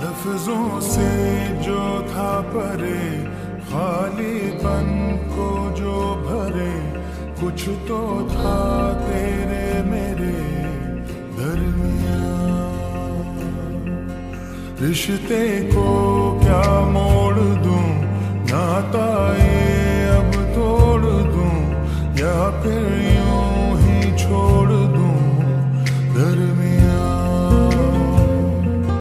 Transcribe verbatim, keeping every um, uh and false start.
लफ्जों से जो था परे, खालीपन को जो भरे, कुछ तो था तेरे मेरे दरमियां। रिश्ते को क्या मोड़ दूं, नाता